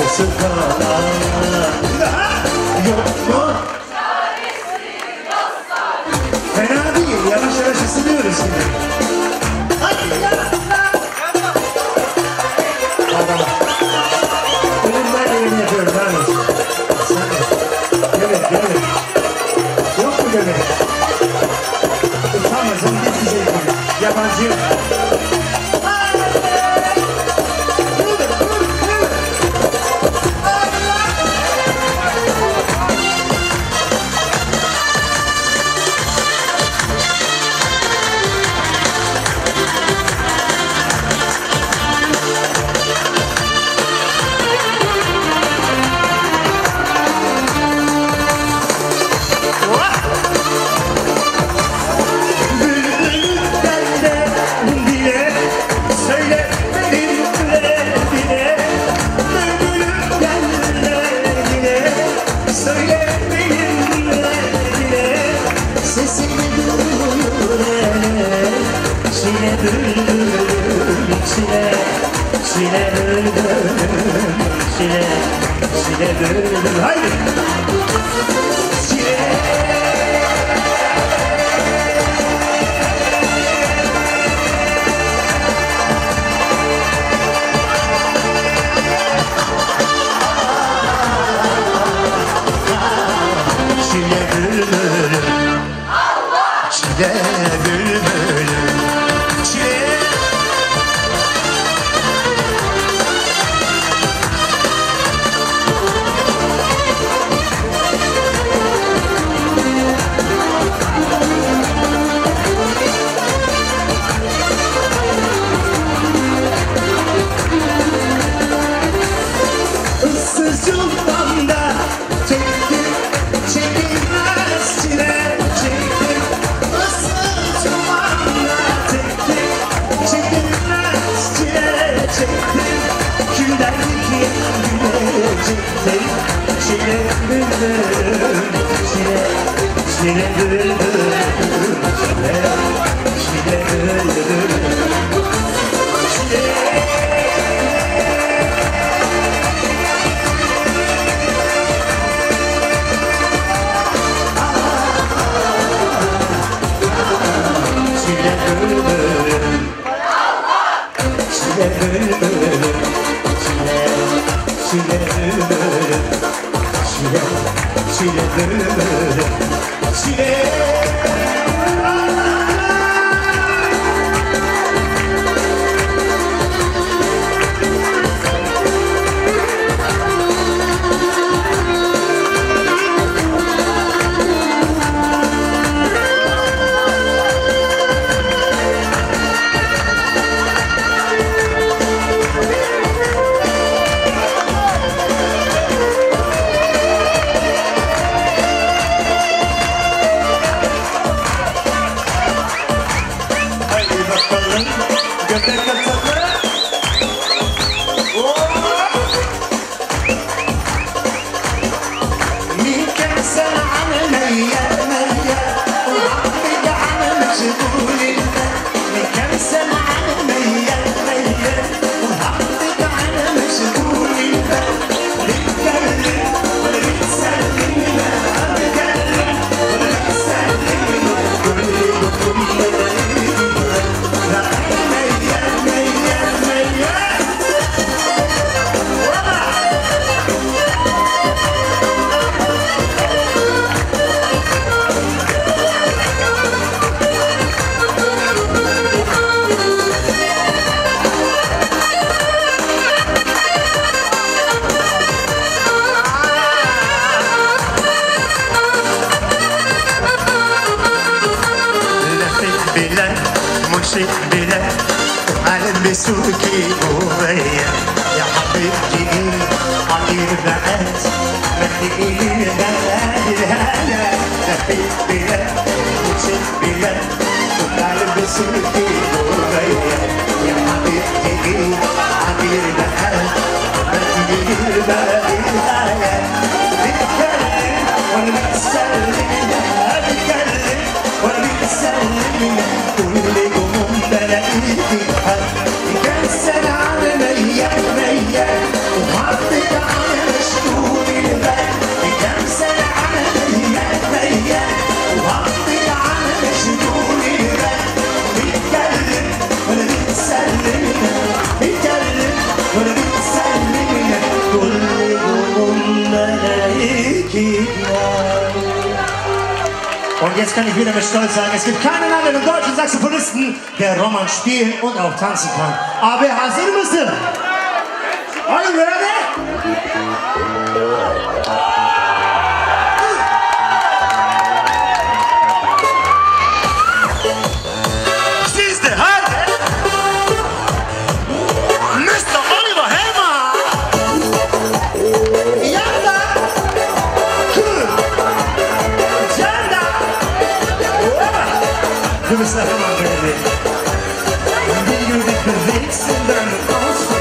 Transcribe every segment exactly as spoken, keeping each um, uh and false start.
sıkana. Yok mu? Fena değil, yavaş yavaş ısınıyoruz şimdi. Hadi ya! Adam. Önümden elini yapıyorum, hadi. Sen de. Göbek, göbek. Yok mu göbek? Utanmasın, hiçbir şey değil. Yabancı. Çile bülbülüm, çile, çile bülbülüm, haydi! Çile! Çile bülbülüm, çile bülbülüm, çile! Çile bülbülüm, çile, çile bülbülüm, çile, çile bülbülüm, çile. Çile bülbülüm, çile bülbülüm, çile, çile bülbülüm. Çile, çile bülbülüm, çile. Göbek atalım. مين سنة على مية مية وعبد على مشغول مين كم سنة على مية مية وعبد على مشغول نتكلم ولا نتسلم نتكلم ولا نتسلم كل يوم مشيت بلا قلبي سوكي وبيا يا حبيبتي عطير بقات ما تقيلي غالي الهلا لفيت بلا مشيت بلا قلبي سوكي وبيا يا حبيبتي عطير بقات ما تقيلي غالي الهلا بتكلم وانا بتسلم بتكلم وانا بتسلم كل يوم بلاقيكي كان سنة على مية مية وحطيت Und jetzt kann ich wieder mit Stolz sagen, es gibt keinen anderen deutschen Saxophonisten, der Roman spielen und auch tanzen kann. Aber hazır mısın? Are you ready? Siz de hadi. mister Oliver Helmer. Yanda. Cool. Janda. Du bist der Hammer, Baby. Wie du dich bewegst in deinem Ausdruck.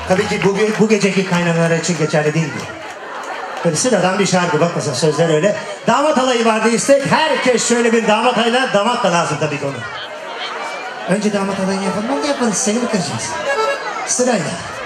Tabii ki bu, bu geceki kaynanalar için geçerli değil mi? Böyle sıradan bir şarkı, bak mesela sözler öyle. Damat alayı vardı istek, herkes şöyle bir damat alayla, damat da lazım tabii ki onu. Önce damat alayını yapalım, onu da yaparız, seni mi kıracağız? Sırayla.